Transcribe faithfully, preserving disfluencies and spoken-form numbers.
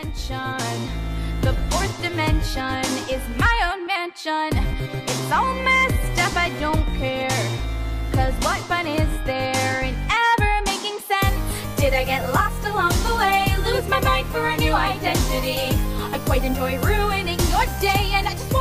attention. The fourth dimension is my own mansion. It's all messed up, I don't care. Cause what fun is there in ever making sense? Did I get lost along the way? Lose my mind for a new identity? I quite enjoy ruining your day, and I just